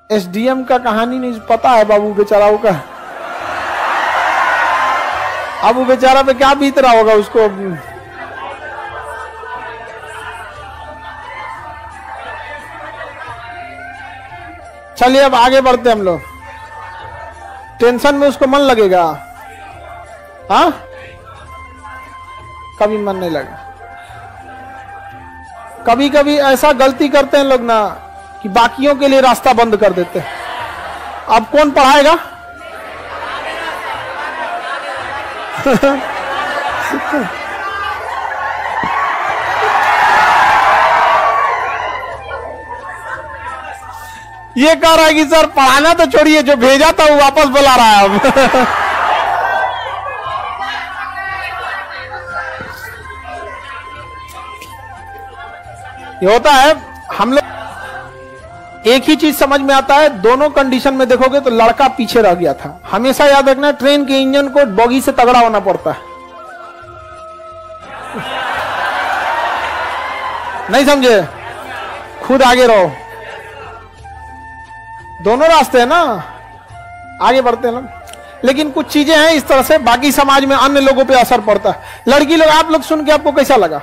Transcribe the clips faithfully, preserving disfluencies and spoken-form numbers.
SDM का कहानी नहीं पता है बाबू बेचाराओं का। अब वो बेचारा पे क्या बीत रहा होगा उसको। चलिए अब आगे बढ़ते हम लोग। टेंशन में उसको मन लगेगा? हाँ, कभी मन नहीं लगा। कभी कभी ऐसा गलती करते हैं लोग ना कि बाकियों के लिए रास्ता बंद कर देते हैं। अब कौन पढ़ाएगा? ये कह रहा है कि सर पढ़ाना तो छोड़िए, जो भेजा था वो वापस बुला रहा है अब। ये होता है। हम लोग एक ही चीज समझ में आता है, दोनों कंडीशन में देखोगे तो लड़का पीछे रह गया था। हमेशा याद रखना, ट्रेन के इंजन को बॉगी से तगड़ा होना पड़ता है। नहीं समझे? खुद आगे रहो। दोनों रास्ते हैं ना, आगे बढ़ते हैं लोग। लेकिन कुछ चीजें हैं इस तरह से, बाकी समाज में अन्य लोगों पे असर पड़ता है। लड़की लोग, आप लोग सुन के आपको कैसा लगा?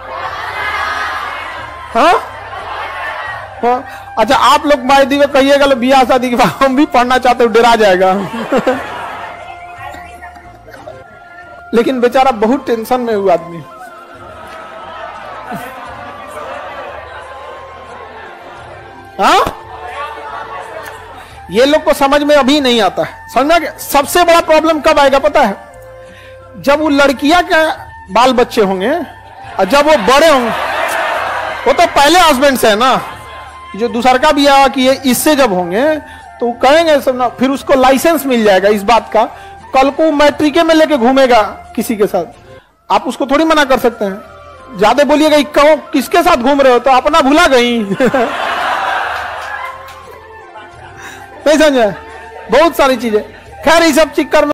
हाँ हाँ, अच्छा आप लोग भाई दी कहिएगा बियाह शादी के बाद हम भी पढ़ना चाहते हो, डरा जाएगा। लेकिन बेचारा बहुत टेंशन में हुआ आदमी। हाँ, ये लोग को समझ में अभी नहीं आता है। समझना कि सबसे बड़ा प्रॉब्लम कब आएगा पता है? जब वो लड़कियां के बाल बच्चे होंगे और जब वो बड़े होंगे। वो तो पहले हस्बैंड से है ना, जो दूसरा का भी आ कि इससे जब होंगे तो कहेंगे सब ना, फिर उसको लाइसेंस मिल जाएगा इस बात का। कल को मैट्रिके में लेके घूमेगा किसी के साथ, आप उसको थोड़ी मना कर सकते हैं। ज्यादा बोलिएगा कहो किसके साथ घूम रहे हो, तो अपना भूला गई। नहीं समझे? बहुत सारी चीजें। खैर इस सब चक्कर में